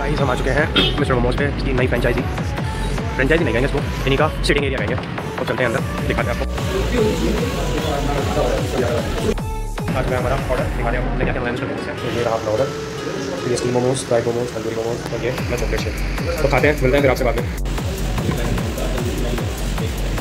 Guys हम आ चुके हैं मिस्टर मोमोज पे, इसकी नई फ्रेंचाइजी नहीं कहेंगे इसको, इन्हीं का सिटिंग एरिया कहेंगे। तो चलते हैं अंदर, दिखाते हैं आपको। आ चुका है हमारा ऑर्डर, दिखाते हैं आपको लेके आते हैं मिस्टर मोमोज से। तो ये रहा अपना ऑर्डर, तो ये स्टीम मोमोज, फ्राइड मोमोज, तंदूरी मोमोज और ये मैं चॉकलेट शेक। तो खाते हैं, मिलते हैं फिर आपसे बाद में।